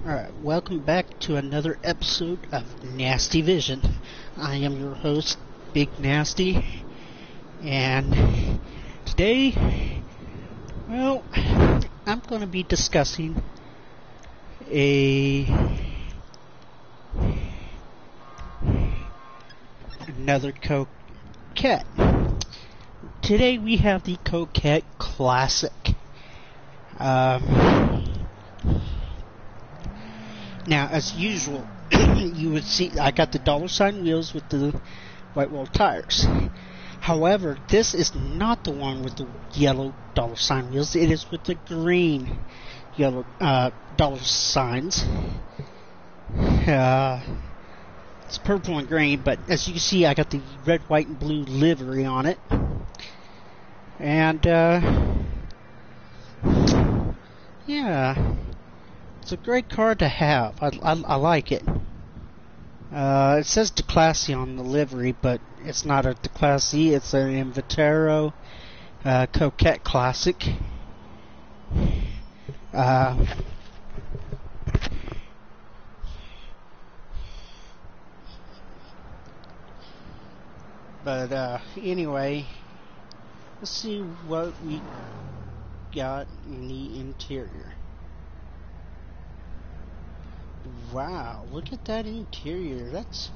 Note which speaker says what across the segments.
Speaker 1: Alright, welcome back to another episode of Nasty Vision. I am your host, Big Nasty, and today, well, I'm going to be discussing another Coquette. Today we have the Coquette Classic. Now, as usual, you would see I got the $ wheels with the white wall tires. However, this is not the one with the yellow $ wheels. It is with the green yellow $signs. It's purple and green, but as you can see, I got the red, white, and blue livery on it. And yeah. It's a great car to have. I like it. It says DeClassy on the livery, but it's not a DeClassy. It's an Invitero Coquette Classic. But anyway, let's see what we got in the interior. Wow, look at that interior. That's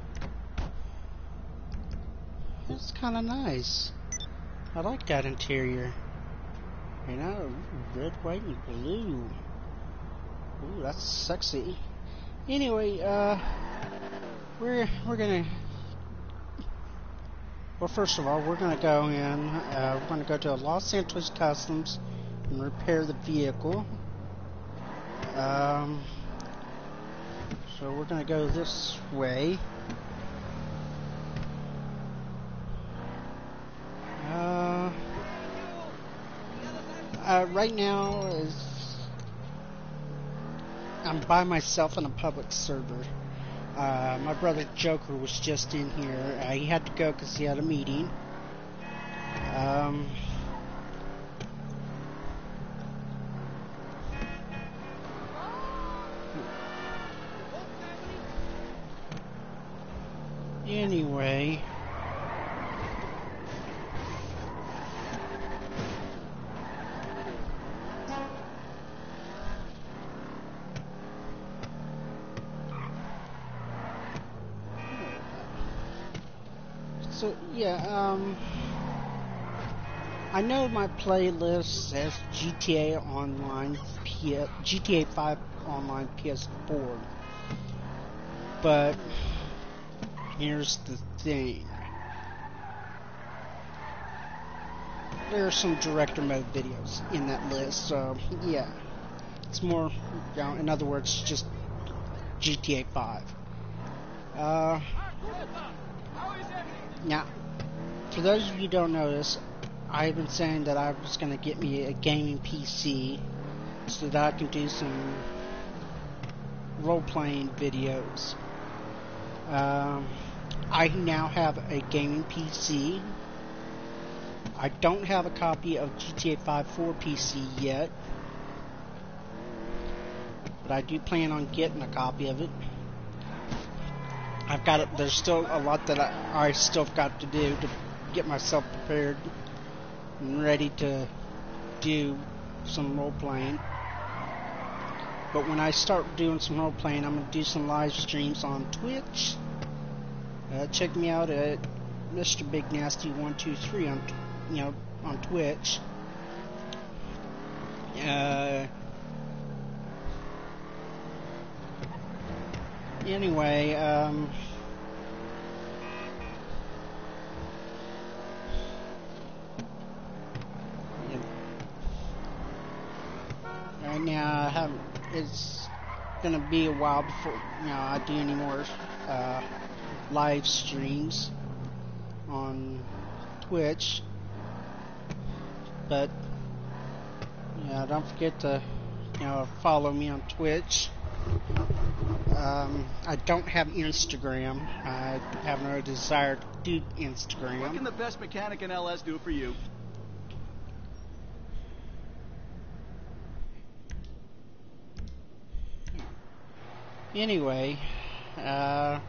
Speaker 1: kind of nice. I like that interior. You know, red, white, and blue. Ooh, that's sexy. Anyway, we're gonna. Well, first of all, we're gonna go in. We're gonna go to Los Angeles Customs and repair the vehicle. So we're going to go this way. Right now I'm by myself on a public server. My brother Joker was just in here. He had to go because he had a meeting. Anyway, so yeah, I know my playlist says GTA Online, GTA 5 Online PS4, but here's the thing. There are some director mode videos in that list, so yeah. It's more, you know, in other words, just GTA 5. Now, for those of you who don't know this, I've been saying that I was going to get me a gaming PC so that I can do some role-playing videos. I now have a gaming PC. I don't have a copy of GTA 5 for PC yet, but I do plan on getting a copy of it. There's still a lot that I still got to do to get myself prepared and ready to do some role-playing. But when I start doing some role-playing, I'm going to do some live streams on Twitch. Check me out at Mr. Big Nasty 123 on Twitch. Anyway, right now it's gonna be a while before I do any more live streams on Twitch, but don't forget to follow me on Twitch. I don't have Instagram. I have no desire to do Instagram.
Speaker 2: What can the best mechanic in LS do for you?
Speaker 1: Anyway, uh,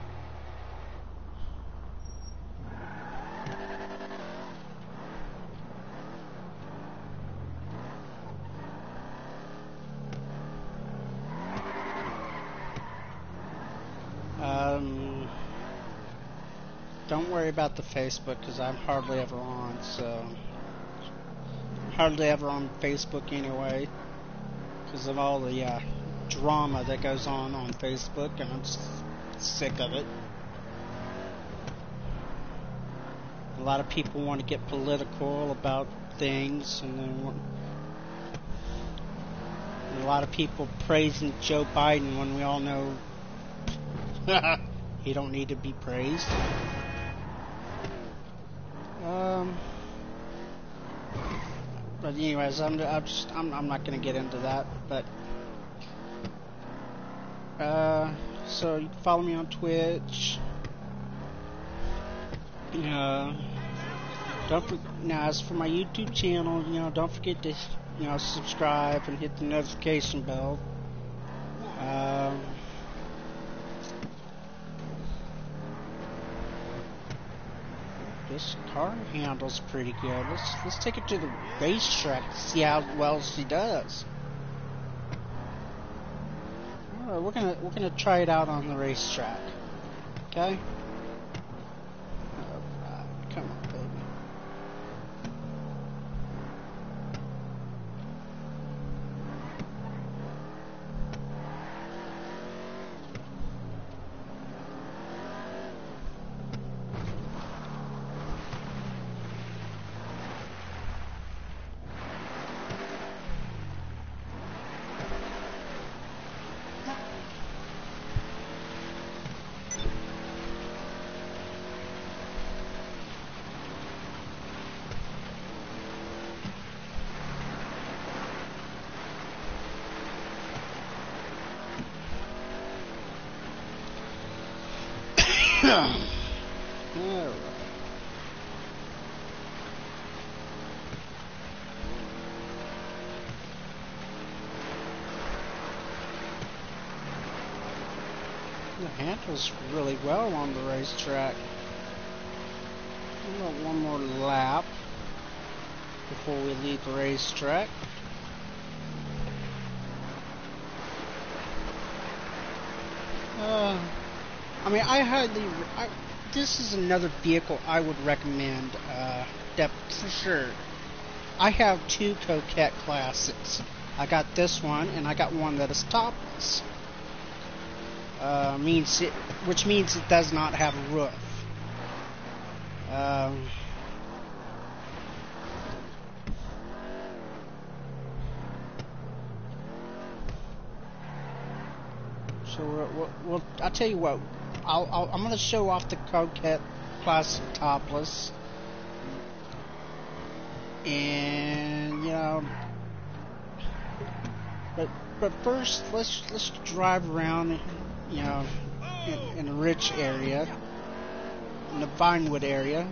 Speaker 1: don't worry about the Facebook because I'm hardly ever on, so hardly ever on Facebook anyway because of all the drama that goes on Facebook, and I'm just sick of it. A lot of people want to get political about things, and a lot of people praising Joe Biden when we all know he don't need to be praised. But anyways, I'm not gonna get into that. But so you can follow me on Twitch. Now as for my YouTube channel, don't forget to subscribe and hit the notification bell. This car handles pretty good. Let's take it to the racetrack to see how well she does. Alright, we're gonna try it out on the racetrack. Okay? Alright, come on, baby. Alright. It handles really well on the racetrack. We've got one more lap before we leave the racetrack. This is another vehicle I would recommend, for sure. I have two Coquette Classics. I got this one, and I got one that is topless. Which means it does not have a roof. So I'll tell you what. I'm gonna show off the Coquette Classic topless, and but first let's drive around, in a rich area, in the Vinewood area.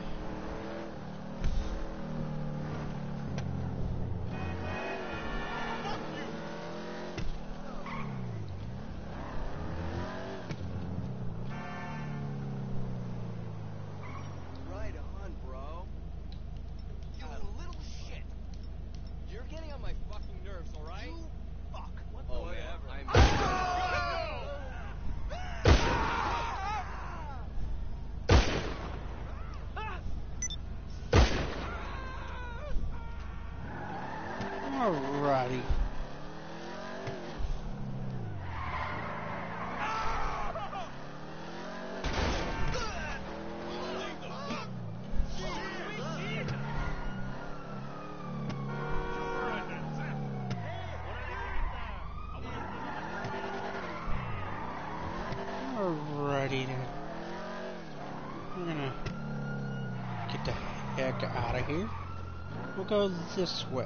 Speaker 1: Alrighty. Alrighty then. We're gonna get the heck out of here. We'll go this way.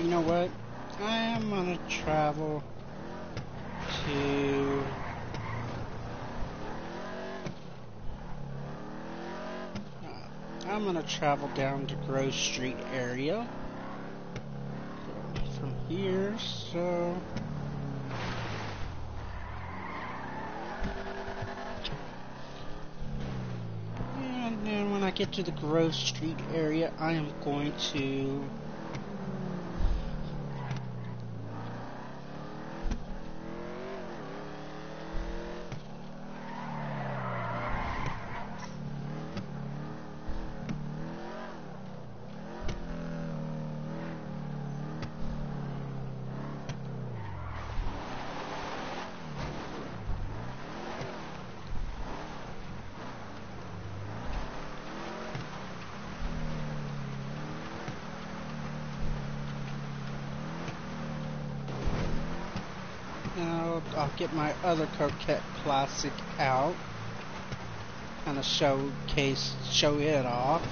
Speaker 1: know what? I am gonna travel to... I'm gonna travel down to Grove Street area. From here, so... And then when I get to the Grove Street area, I am going to... I'll get my other Coquette Classic out, kind of show it off.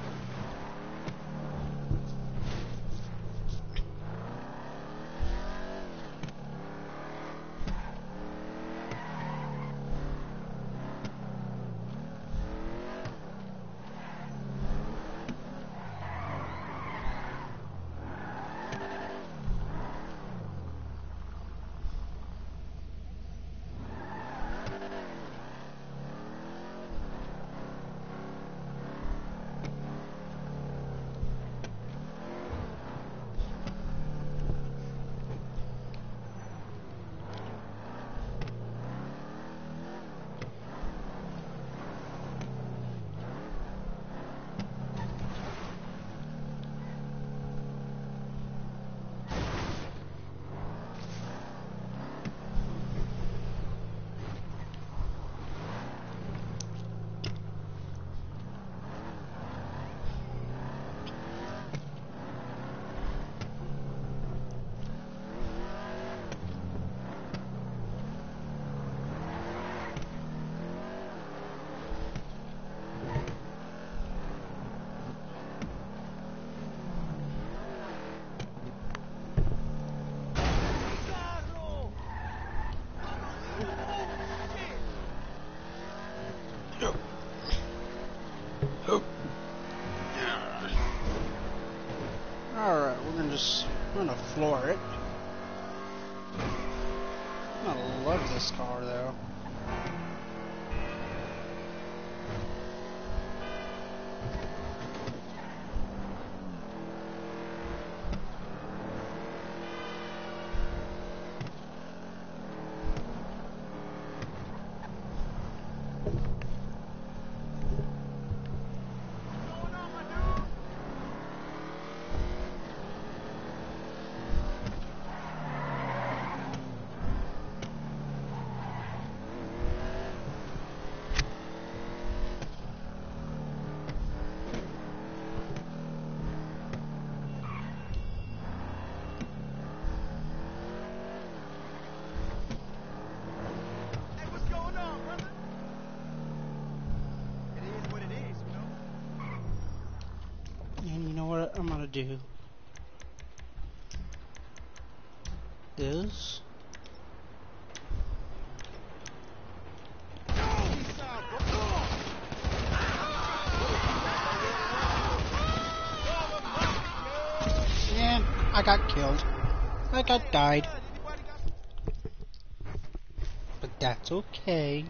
Speaker 1: Alright, we're gonna floor it. I love this car though. I'm gonna do is and I got killed. I got died. But that's okay.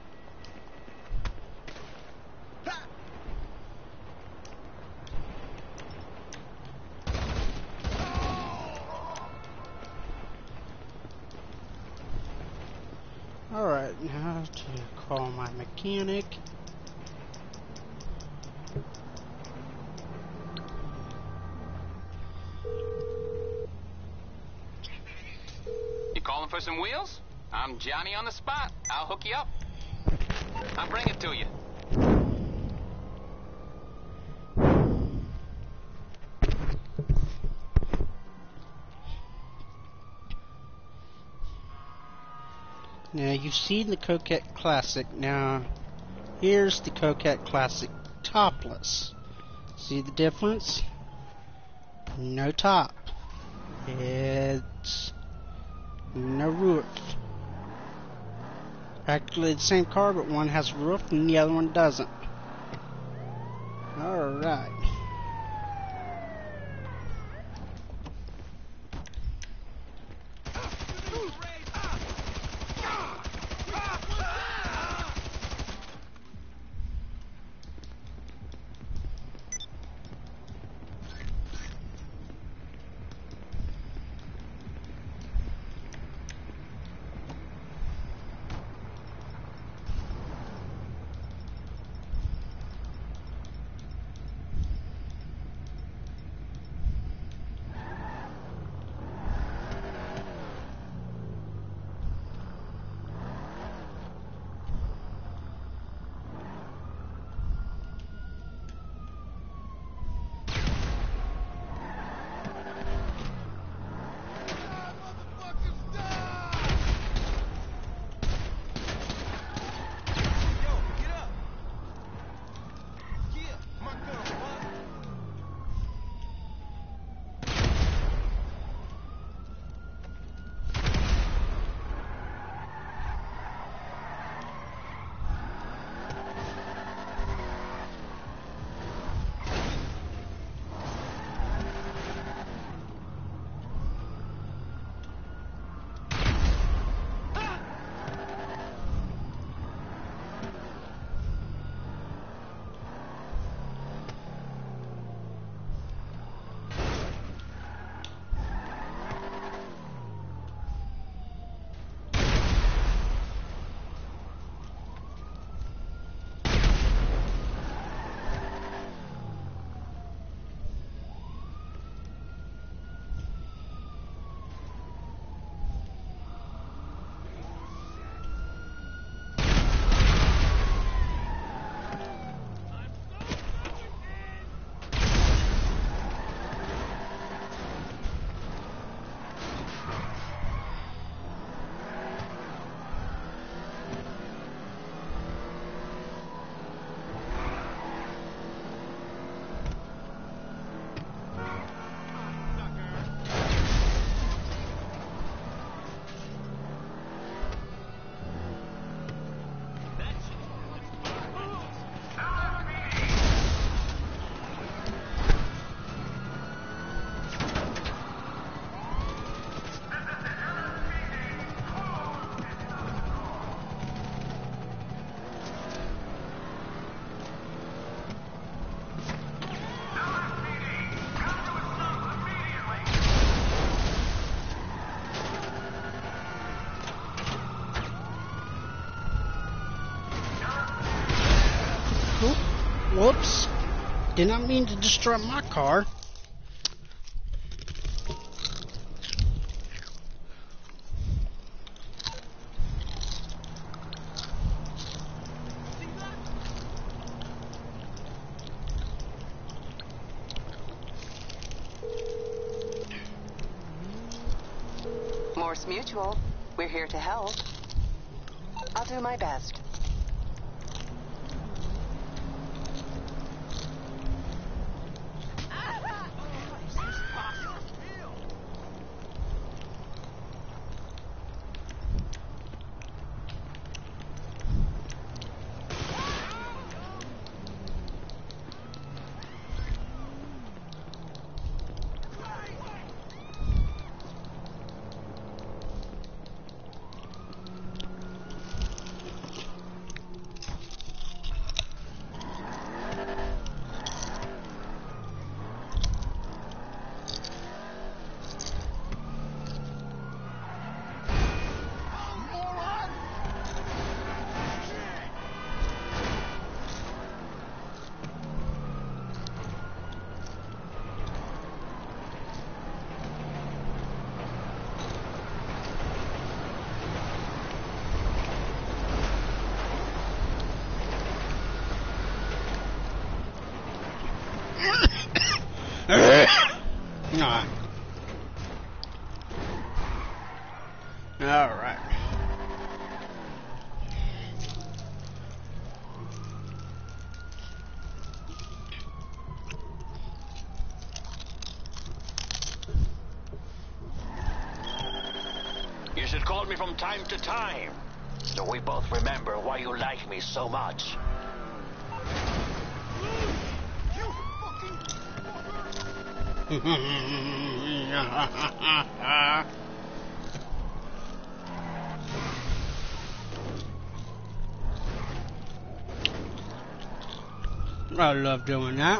Speaker 1: Alright, now to call my mechanic.
Speaker 3: You calling for some wheels? I'm Johnny on the spot. I'll hook you up. I'll bring it to you.
Speaker 1: Now, you've seen the Coquette Classic. Now, here's the Coquette Classic topless. See the difference? No top. It's no roof. Actually the same car, but one has a roof and the other one doesn't. Alright. Whoops. Did not mean to destroy my car.
Speaker 4: Morse Mutual. We're here to help. I'll do my best.
Speaker 5: me from time to time. So we both remember why you like me so much.
Speaker 1: I love doing that.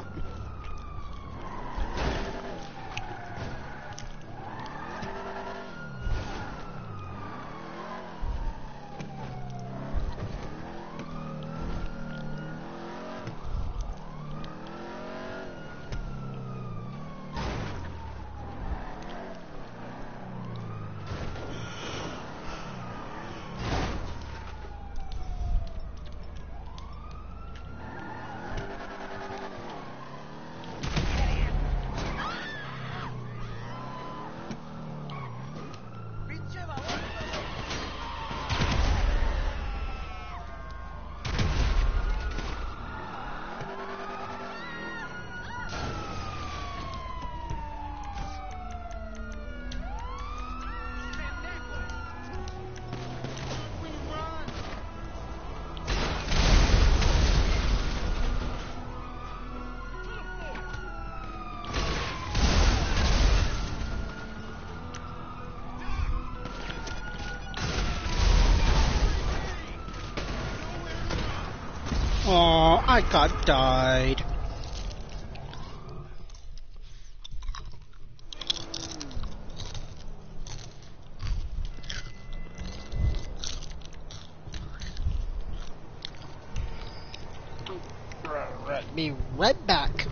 Speaker 1: Oh, I got died. Be right back.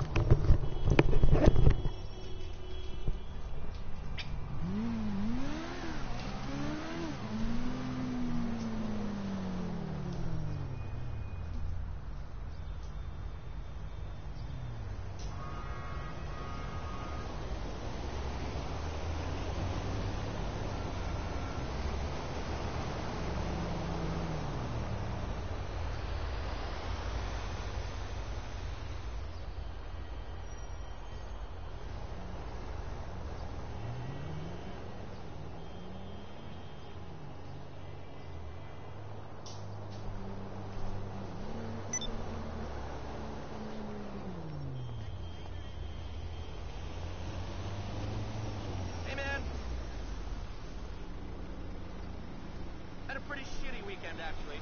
Speaker 2: Had a pretty shitty weekend, actually.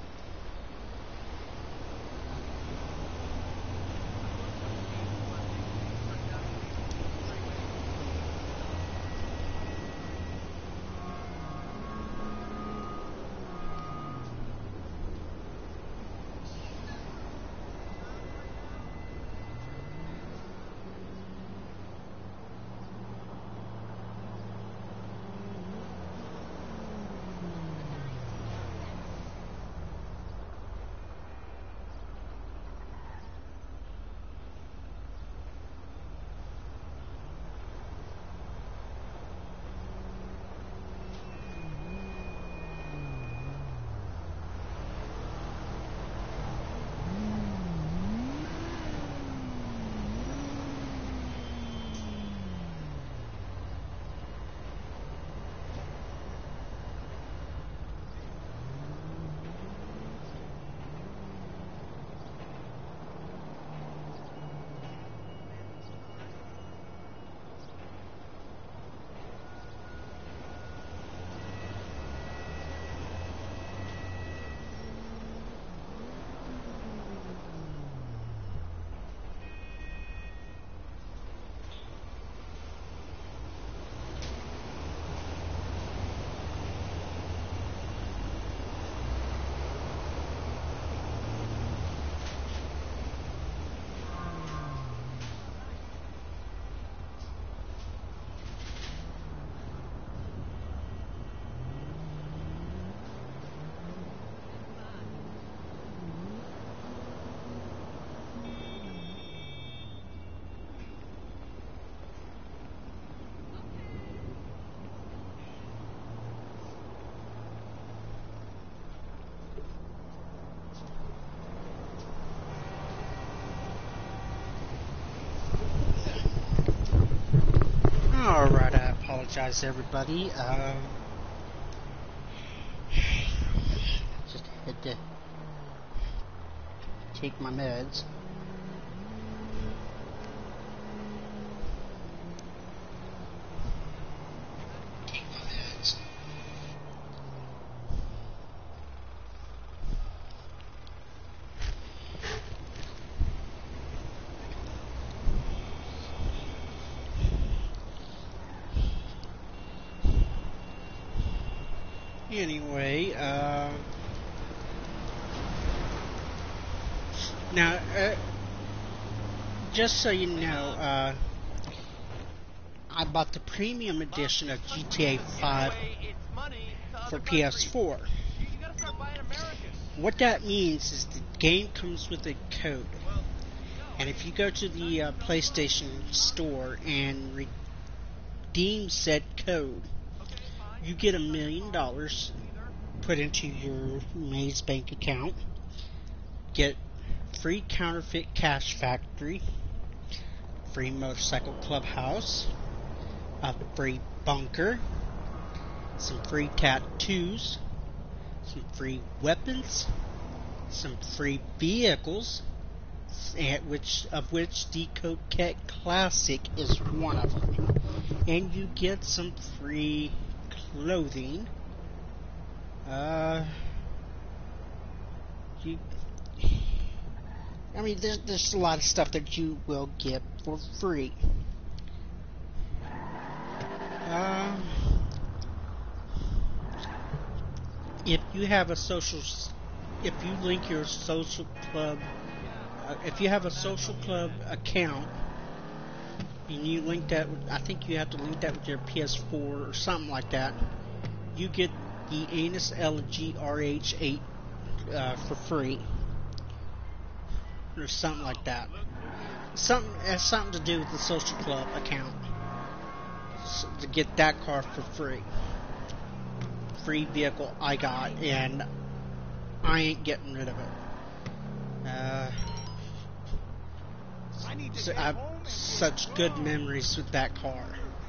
Speaker 2: Alright, I apologize everybody.
Speaker 1: Had to take my meds. Anyway, now, just so you know, I bought the premium edition of GTA 5 for PS4. What that means is the game comes with a code. And if you go to the PlayStation Store and redeem said code, you get $1 million put into your Maze Bank account, get free counterfeit cash factory, free motorcycle clubhouse, a free bunker, some free tattoos, some free weapons, some free vehicles, which the Coquette Classic is one of them, and you get some free clothing. There's a lot of stuff that you will get for free. If you have a if you link your social club, if you have a social club account, and you link that with, I think you have to link that with your PS4 or something like that, you get the Anus LG RH8 for free, or something like that. Something has something to do with the social club account, so to get that car for free. Free vehicle I got, and I ain't getting rid of it. So I have such good memories with that car.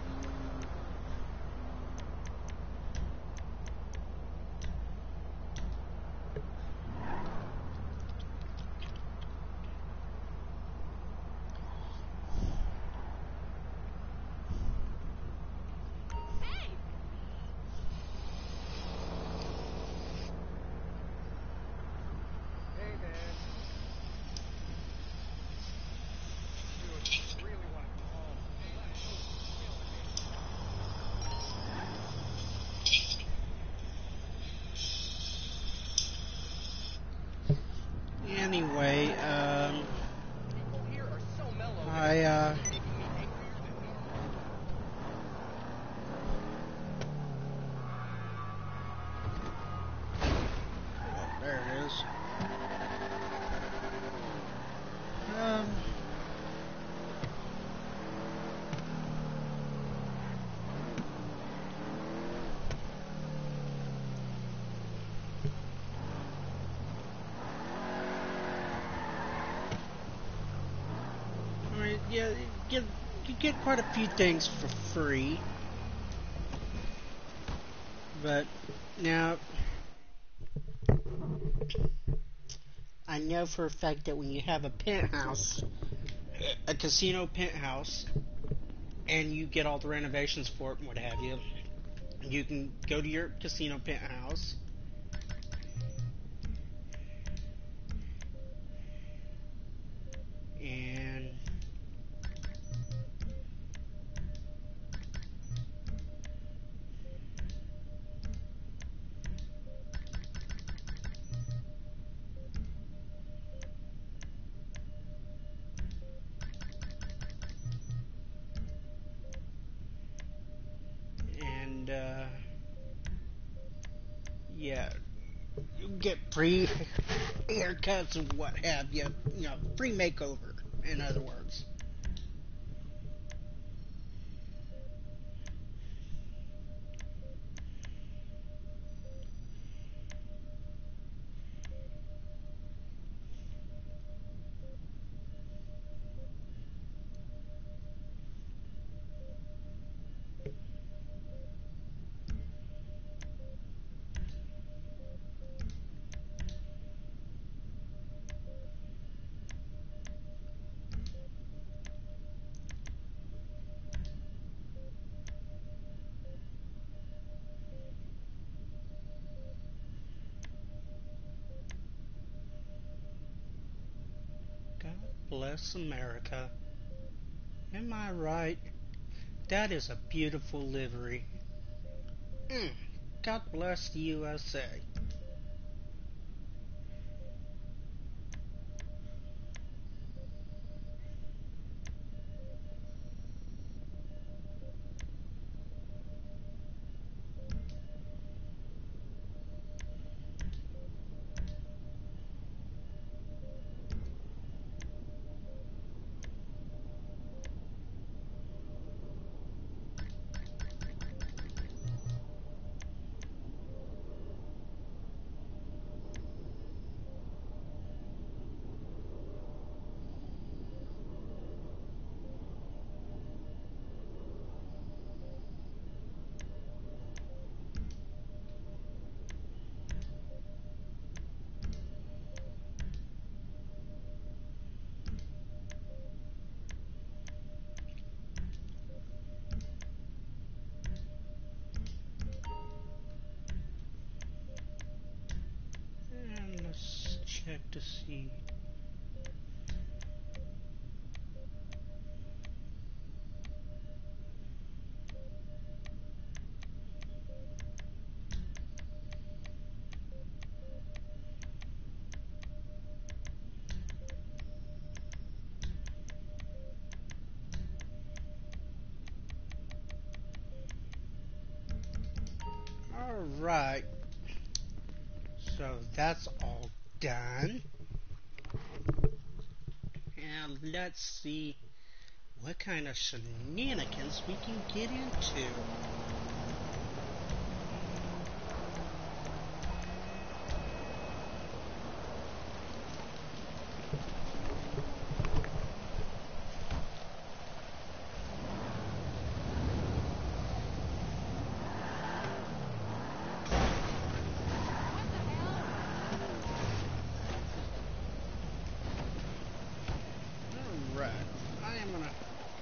Speaker 1: Anyway, there it is. Yeah, you get quite a few things for free, but now I know for a fact that when you have a penthouse, a casino penthouse, and you get all the renovations for it and what have you, you can go to your casino penthouse and yeah, you get free haircuts and what have you. You know, free makeover, in other words. bless America. Am I right? That is a beautiful livery. God bless the USA. And let's check to see. Alright, so that's all done. And let's see what kind of shenanigans we can get into. Alright, I am gonna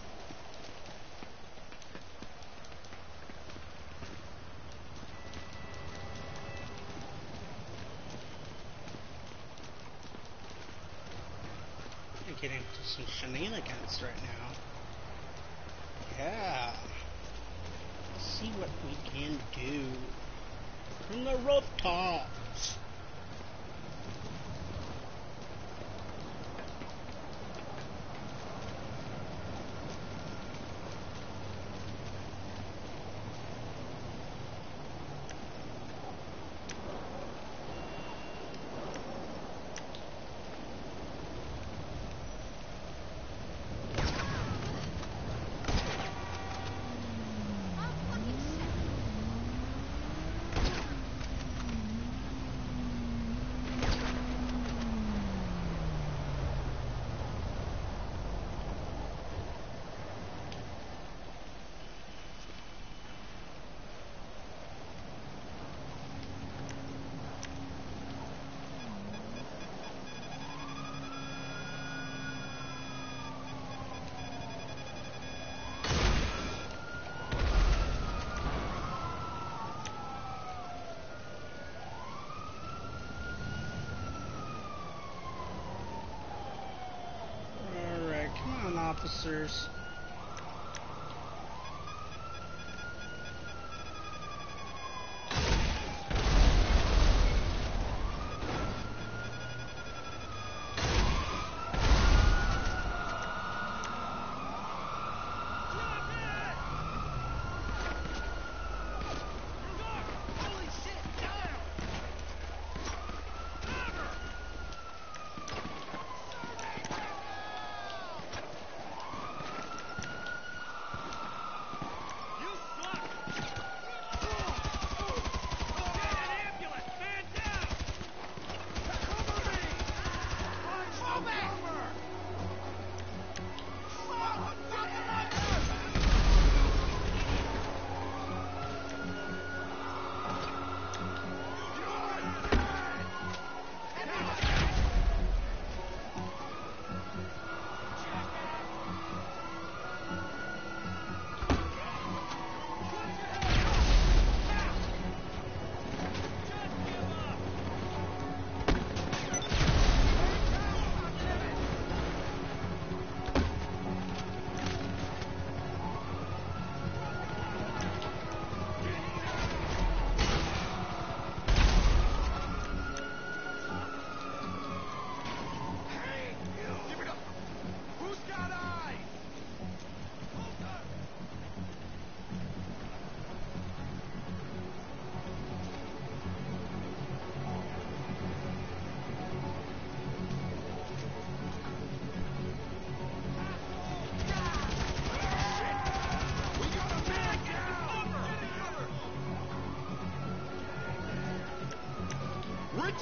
Speaker 1: get into some shenanigans right now. Yeah. Let's see what we can do from the rooftops. Alright, come on, officers.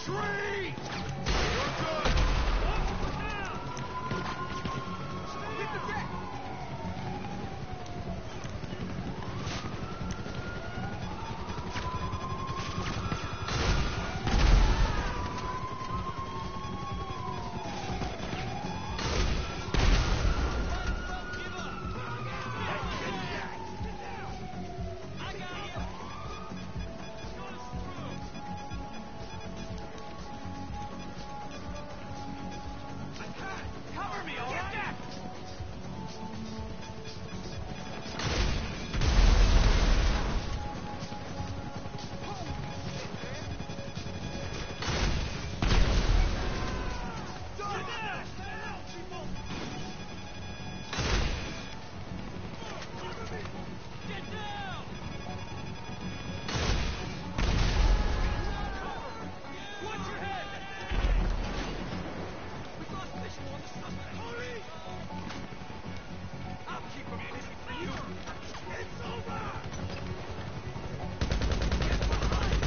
Speaker 2: tree! Cover me, all right? Get down! Watch your head! We lost visual on the suspect. Hurry! I'll keep him busy for you. It's over! Get behind!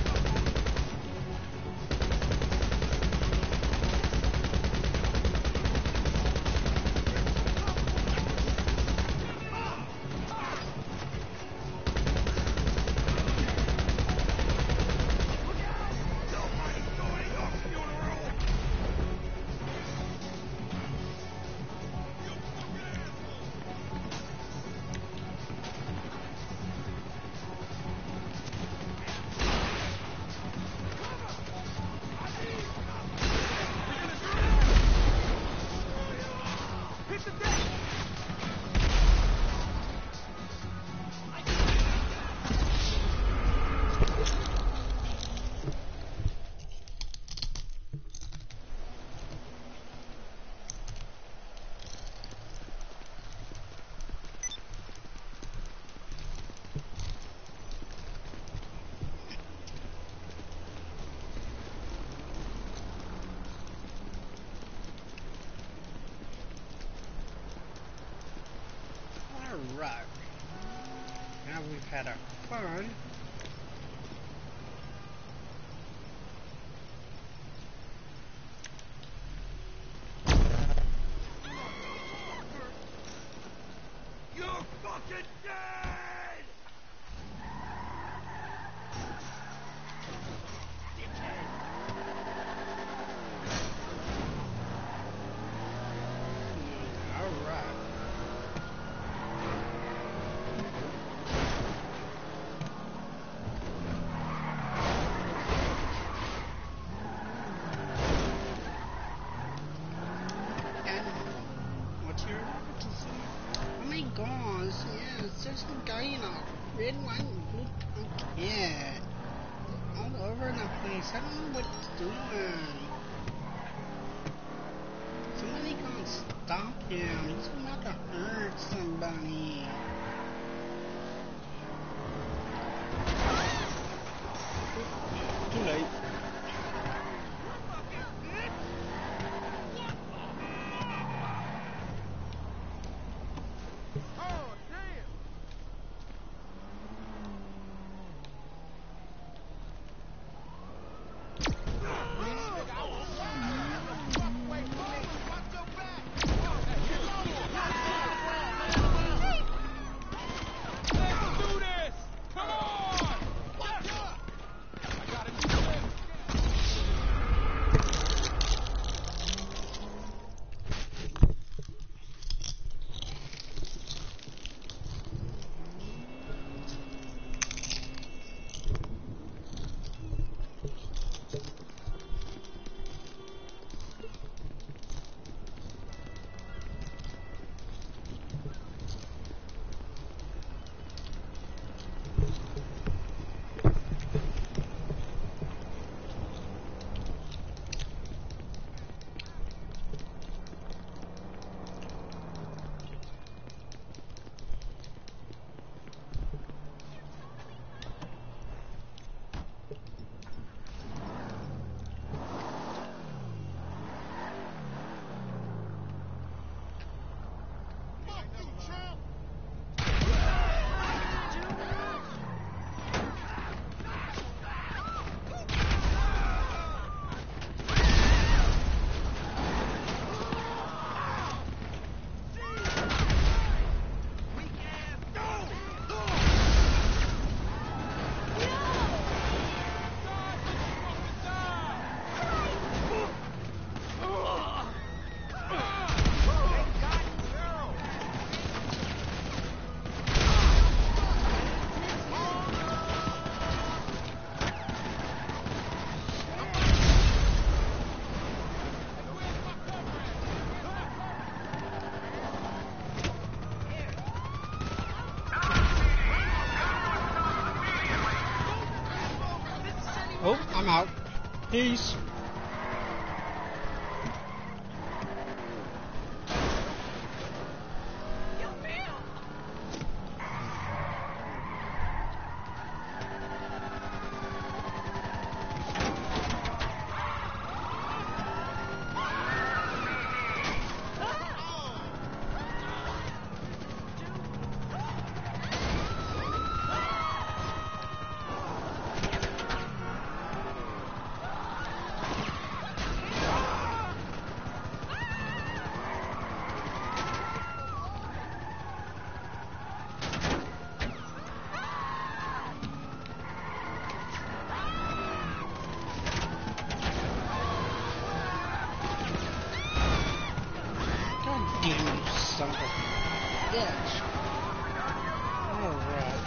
Speaker 2: Nobody's going to your funeral! Hit the deck!
Speaker 1: Alright. Now we've had our fun.
Speaker 2: You're fucking dead!
Speaker 1: Alright. And what's your emergency? Oh my gosh, yes, there's a guy in a red, white, and blue Coquette. All over the place. I don't know what he's doing. Somebody gonna stop him. He's about to hurt somebody. Too late.
Speaker 2: Oh, damn! Walk away from me! Watch your back!
Speaker 1: out. Peace. God damn you, son of a bitch. Alright.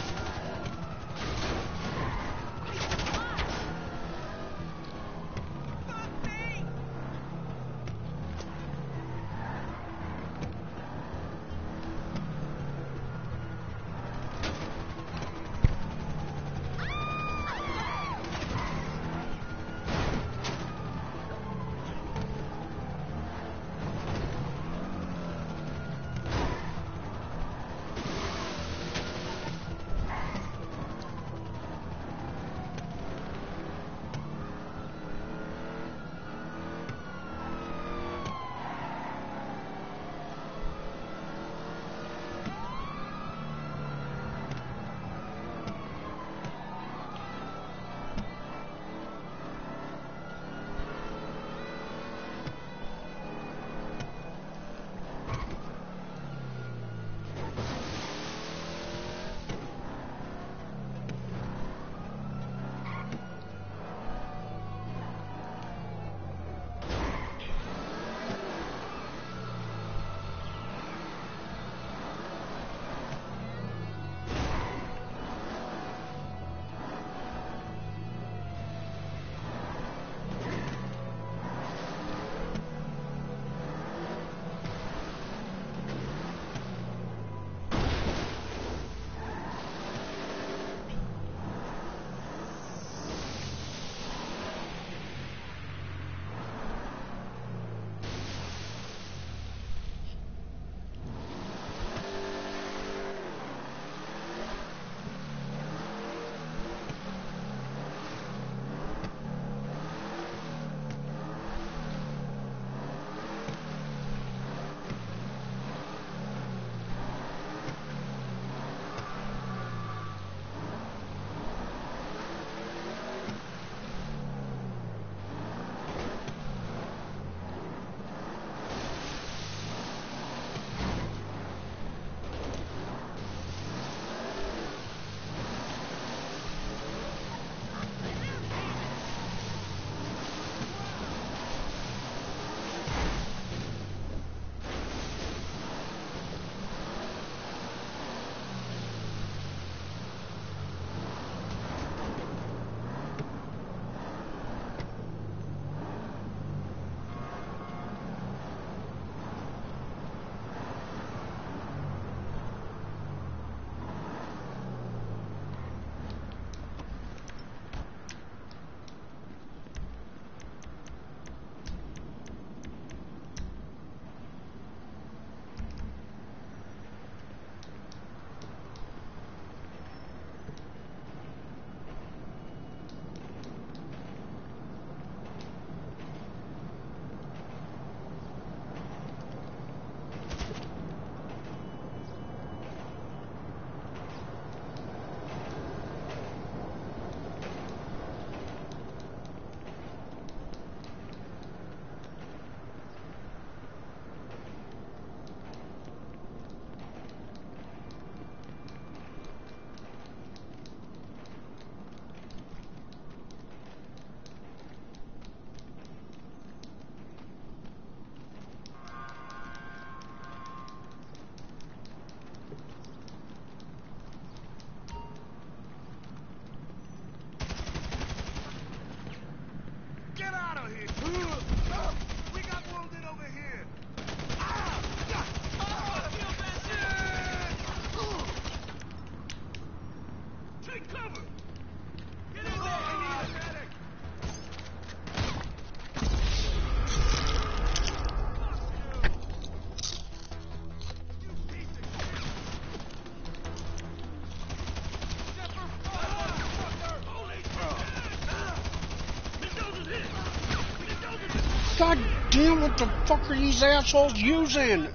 Speaker 1: God damn, what the fuck are these assholes using?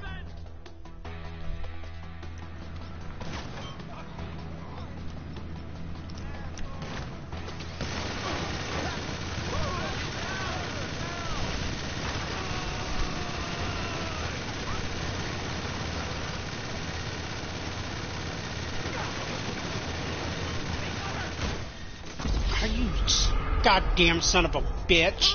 Speaker 1: Are you goddamn son of a bitch?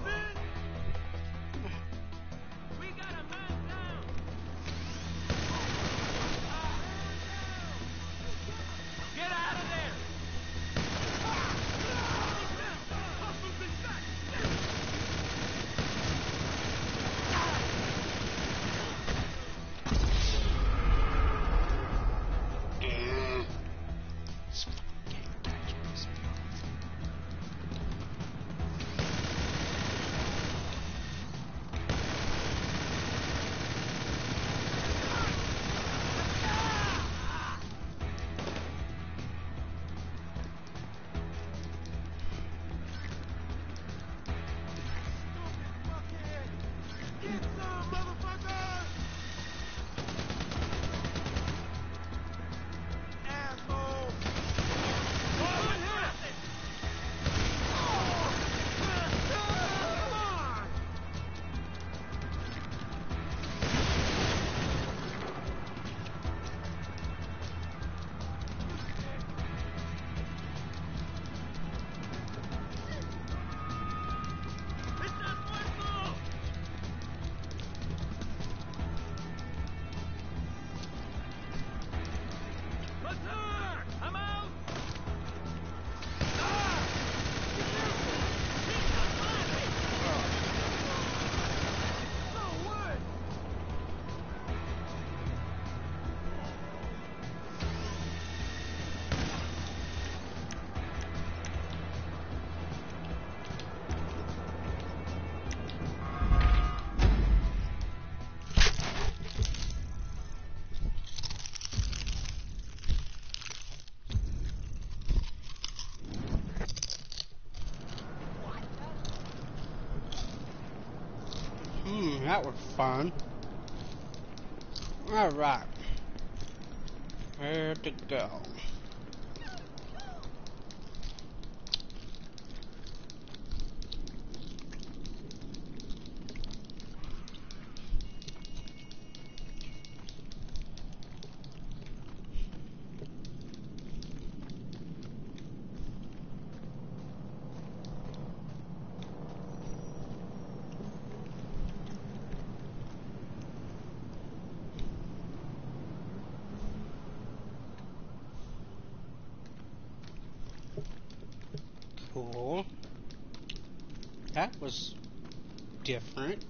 Speaker 1: That was fun. Alright. Where to go? Cool. That was different.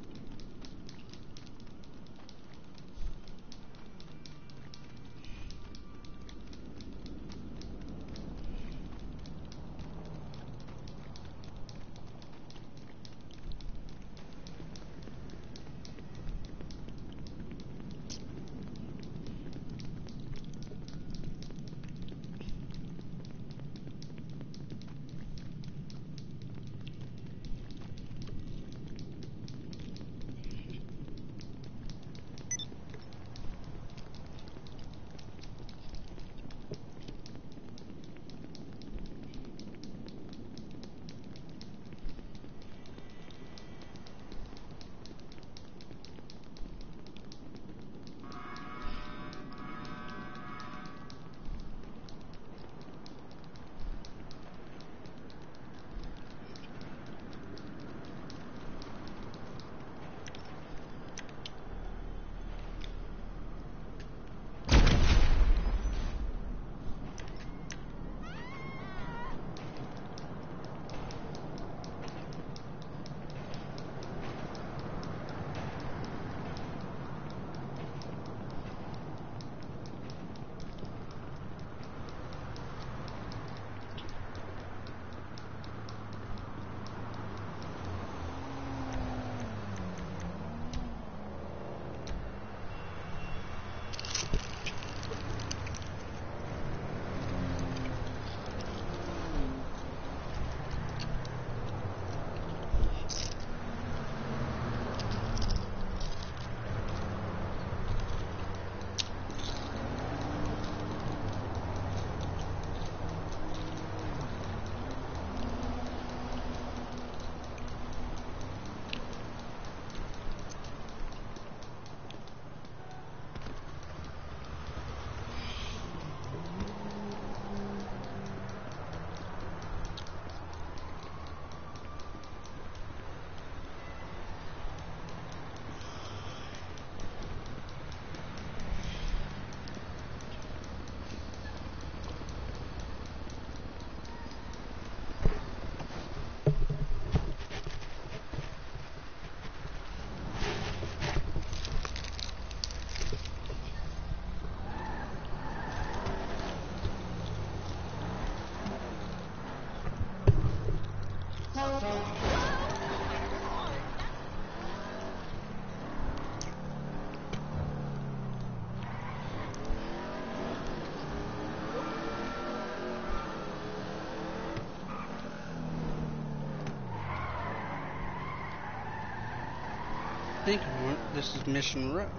Speaker 1: think this is Mission Row.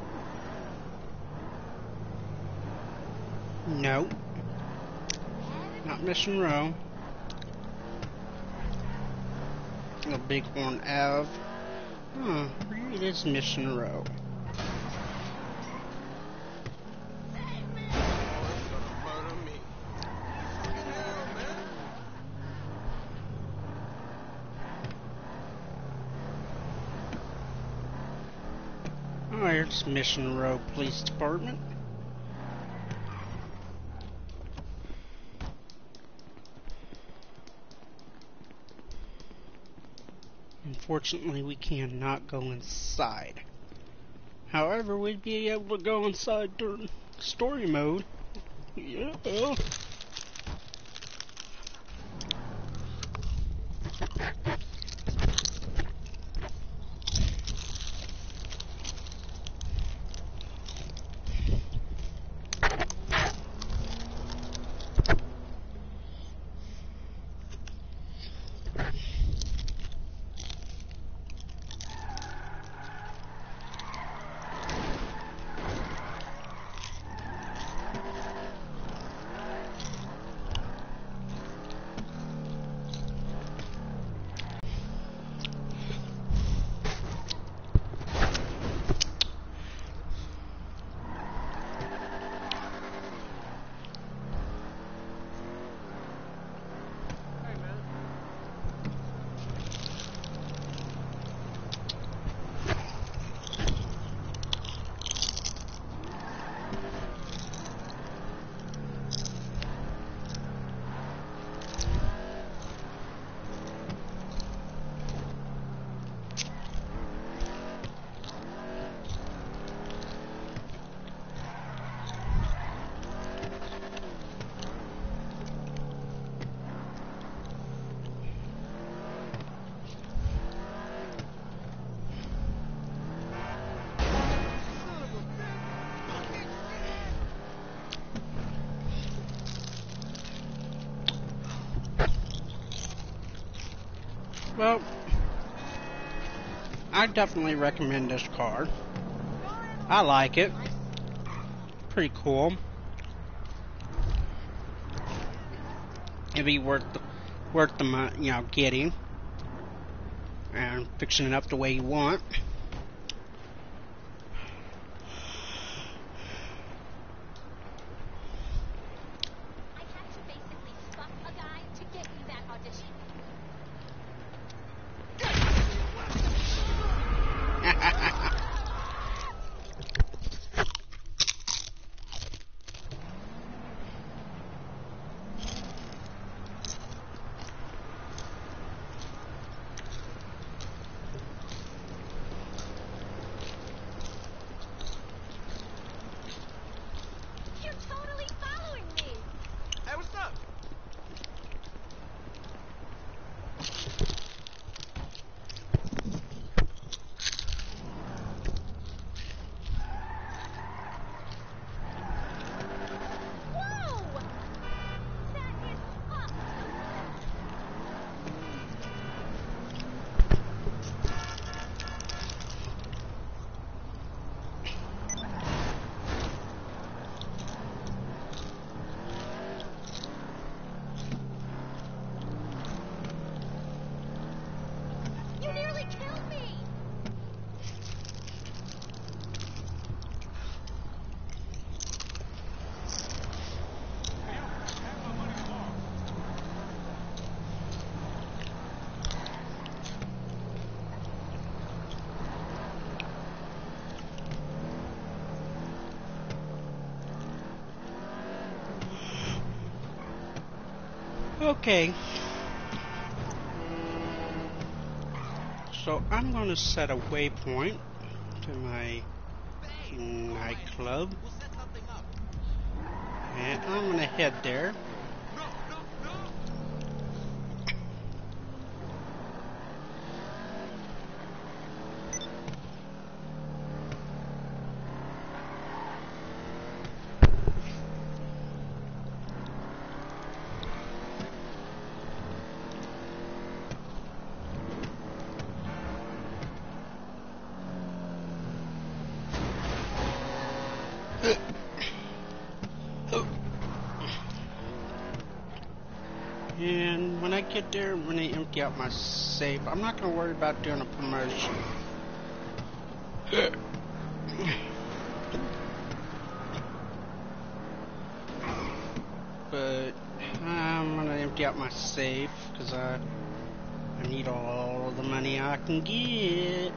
Speaker 1: No, not Mission Row. The Bighorn Ave. Huh, it is Mission Row. Oh, here's Mission Row Police Department. Unfortunately, we cannot go inside. However, we'd be able to go inside during story mode. Yeah. Well, I definitely recommend this car. I like it. Pretty cool. It'd be worth the money, getting and fixing it up the way you want. Okay. So I'm going to set a waypoint to my nightclub. And I'm going to head there. get there, I'm gonna empty out my safe. I'm not gonna worry about doing a promotion. But I'm gonna empty out my safe because I need all the money I can get.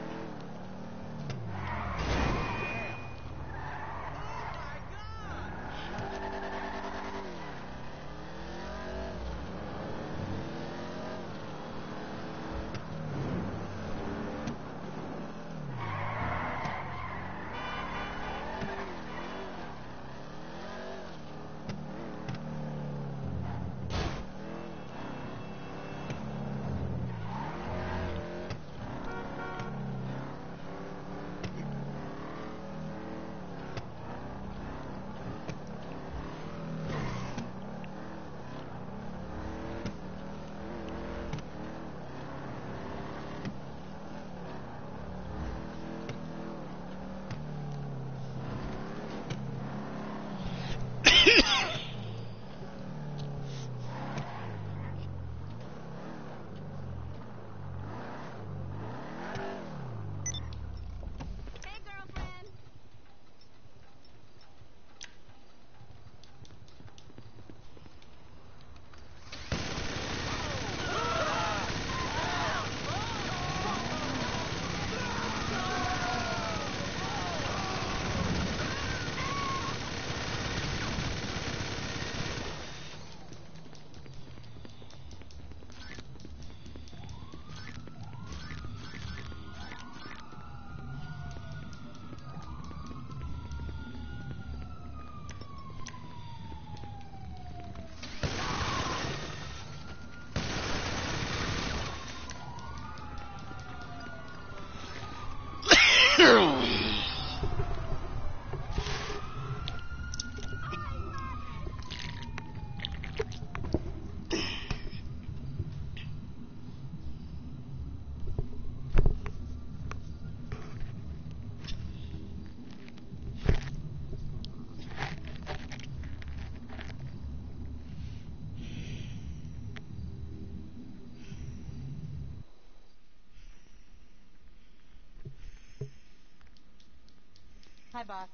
Speaker 6: Hi, boss.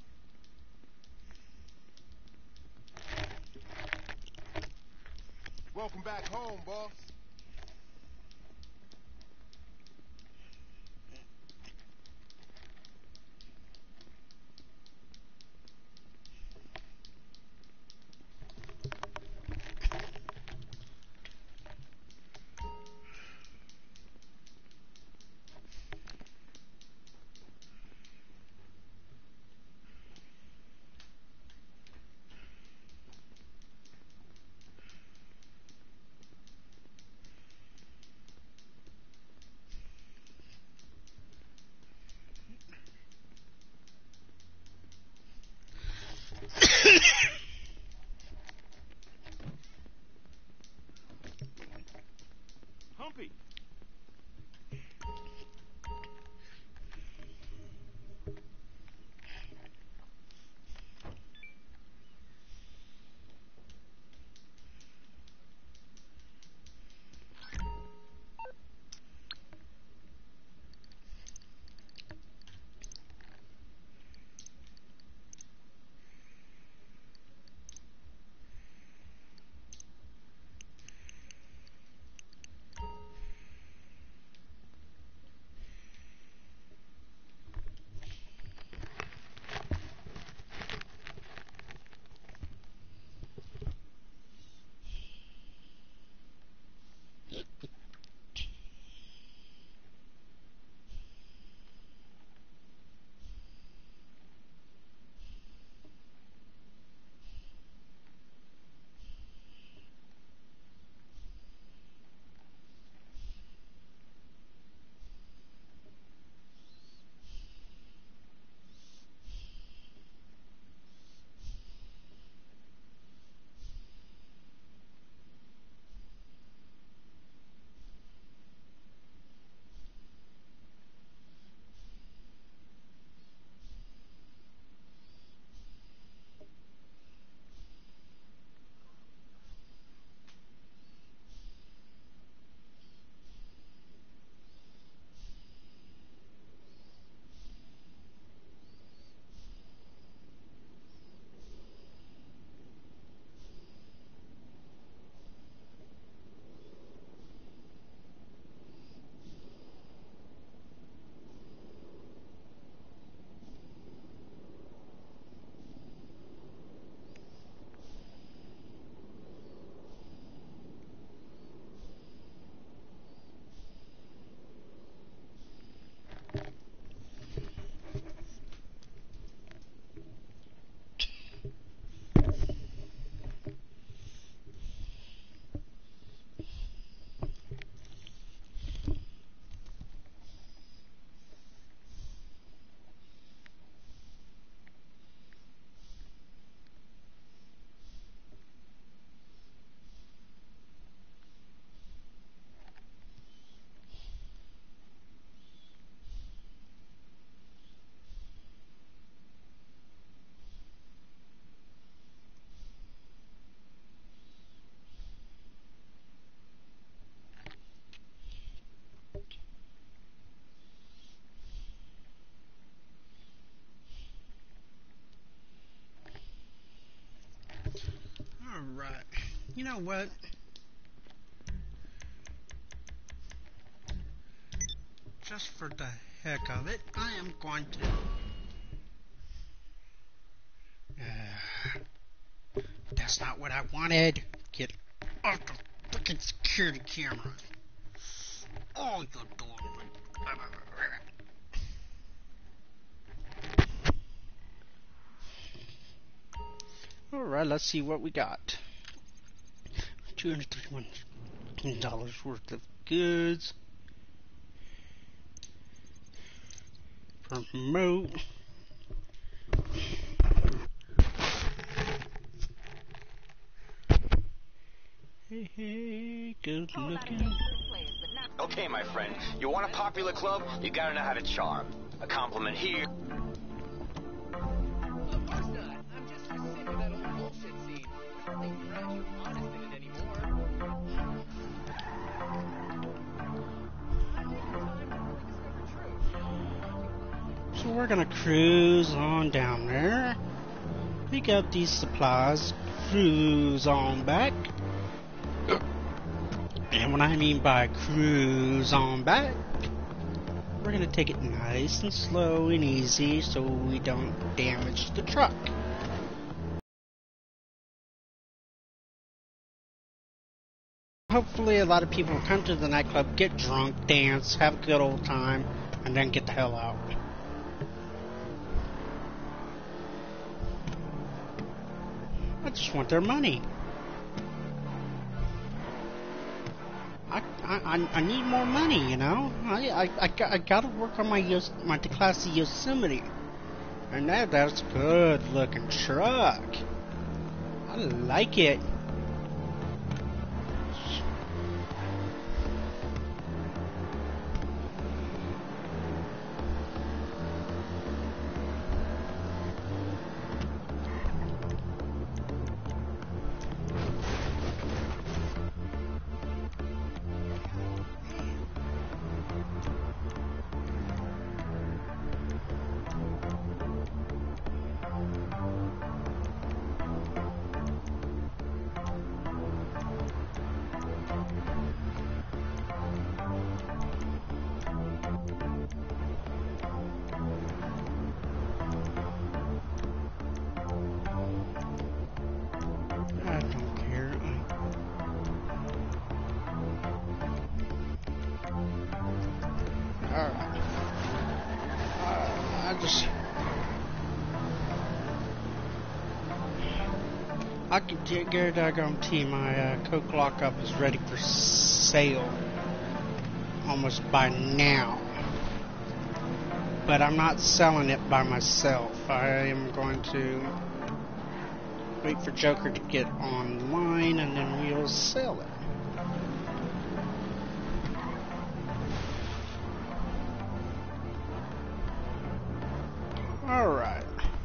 Speaker 2: Welcome back home, boss.
Speaker 1: Alright. You know what? Just for the heck of it, I am going to... that's not what I wanted. Get off the fucking security camera. Oh, you're doing Alright, let's see what we got. $231 worth of goods. Promote. Hey, good looking.
Speaker 5: Okay, my friend, you want a popular club? You gotta know how to charm. A compliment here.
Speaker 7: Of course not. I'm just sick of that old bullshit scene. There's nothing fresh or honest in it anymore.
Speaker 1: So we're gonna cruise on down there, pick up these supplies, cruise on back. And what I mean by cruise on back, we're gonna take it nice and slow and easy so we don't damage the truck. Hopefully a lot of people will come to the nightclub, get drunk, dance, have a good old time, and then get the hell out. I just want their money. I need more money, you know. I gotta work on my classy Yosemite, and that's a good looking truck. I like it. I don't care. Alright. I can guarantee my Coke lockup is ready for sale almost by now. But I'm not selling it by myself. I am going to wait for Joker to get online and then we'll sell it. Alright.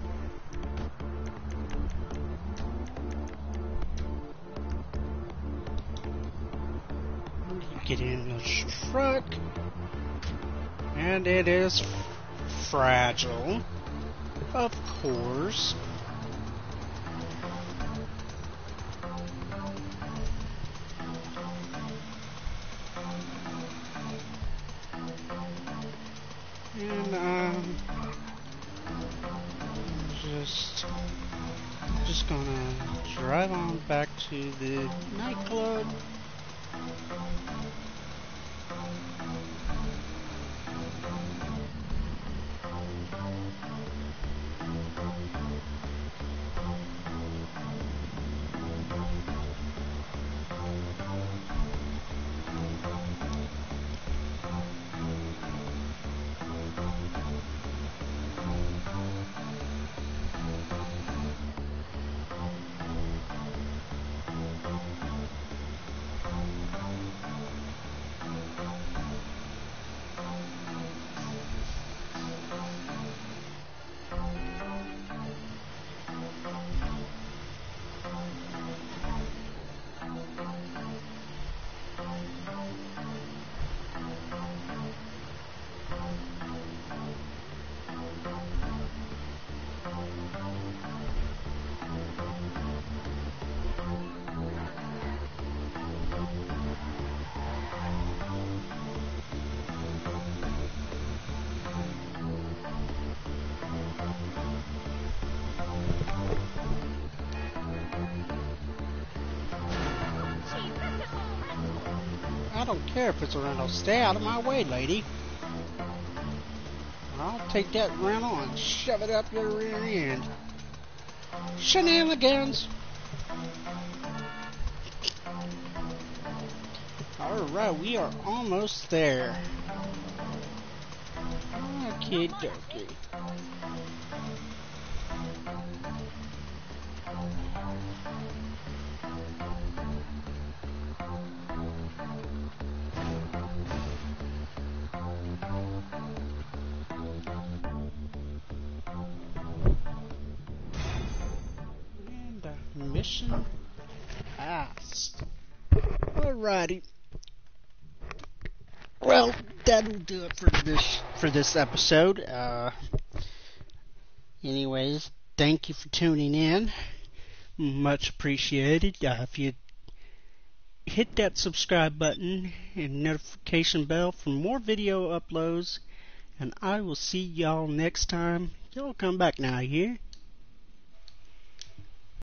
Speaker 1: Get in this truck. And it is fragile. Of course. And just gonna drive on back to the nightclub. don't care if it's a rental. Stay out of my way, lady. I'll take that rental and shove it up your rear end. Shenanigans. Alright, we are almost there. Okie dokie. And mission passed. Alrighty. Well, that'll do it for this episode. Anyways, thank you for tuning in. Much appreciated. If you hit that subscribe button and notification bell for more video uploads, and I will see y'all next time. Y'all come back now, yeah?